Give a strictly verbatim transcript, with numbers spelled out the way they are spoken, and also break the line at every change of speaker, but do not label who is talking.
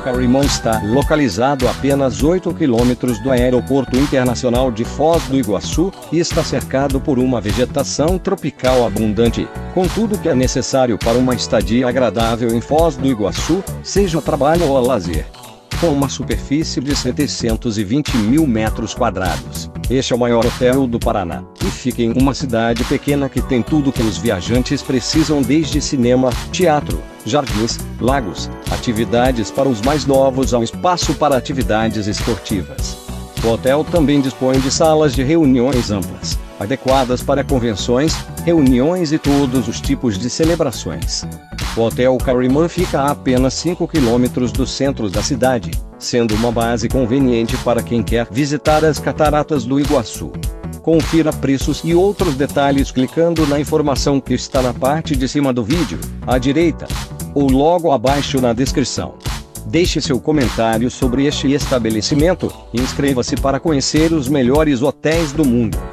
Carrimão está localizado a apenas oito quilômetros do Aeroporto Internacional de Foz do Iguaçu, e está cercado por uma vegetação tropical abundante, com tudo que é necessário para uma estadia agradável em Foz do Iguaçu, seja a trabalho ou a lazer. Com uma superfície de setecentos e vinte mil metros quadrados, este é o maior hotel do Paraná, e fica em uma cidade pequena que tem tudo que os viajantes precisam, desde cinema, teatro, jardins, lagos, atividades para os mais novos ao espaço para atividades esportivas. O hotel também dispõe de salas de reuniões amplas, adequadas para convenções, reuniões e todos os tipos de celebrações. O Hotel Carrimão fica a apenas cinco quilômetros do centro da cidade, sendo uma base conveniente para quem quer visitar as Cataratas do Iguaçu. Confira preços e outros detalhes clicando na informação que está na parte de cima do vídeo, à direita, ou logo abaixo na descrição. Deixe seu comentário sobre este estabelecimento e inscreva-se para conhecer os melhores hotéis do mundo.